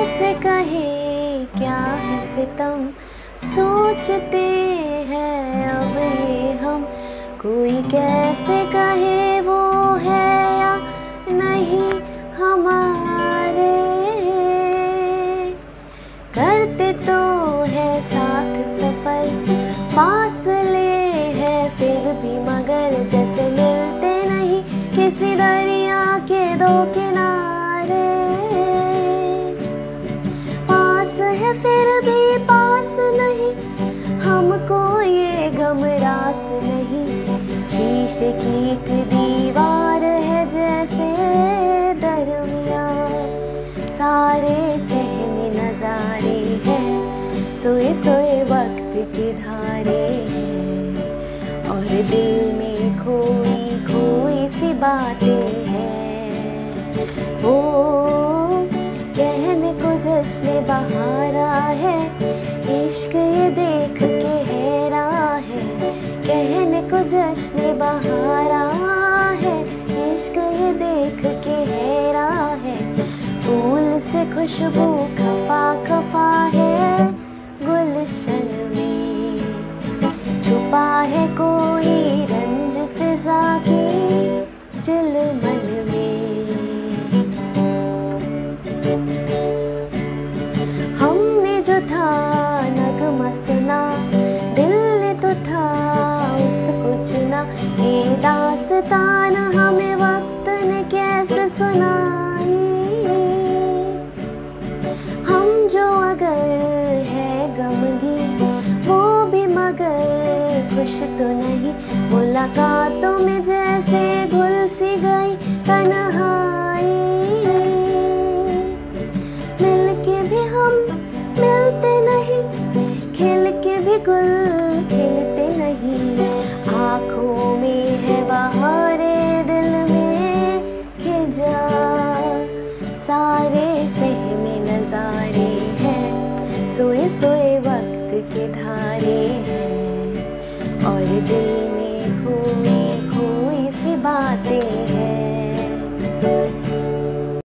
कैसे कहे क्या है सितम, सोचते हैं अब ये हम। कोई कैसे कहे वो है या नहीं हमारे। करते तो है साथ सफर, फासले है फिर भी मगर जैसे मिलते नहीं किसी दरिया के दो किनारे। पास है फिर भी पास नहीं, हमको ये गम रास नहीं। शीशे की एक दीवार है जैसे दरमिया, सारे सहमे नजारे हैं, सोए सोए वक्त के धारे हैं। और दिल में खोई खोई सी बातें हैं, वो कहने को जश्न बहारा है। इश्क ये देख के हैरा है, कहने को जश्न बहारा है। इश्क ये देख के हैरा है, फूल से खुशबू खफा खफा है। गुलशन में छुपा है कोई रंज फिजा की चिलमन में। हमने जो था नगमा सुना, दिल ने तो था उसको चुना। ये दास्तान हमें वक्त ने कैसे सुनाई। हम जो अगर है गमगीन वो भी मगर खुश तो नहीं। मुलाकातों में जैसे घुल सी गई तन्हाई। मिलके भी हम मिलते नहीं, खिल के भी गुल खिलते नहीं। आँखों में है बहारे, दिल में खिजा, सारे सहमे नजारे हैं, सोए सोए वक्त के धारे हैं। और दिल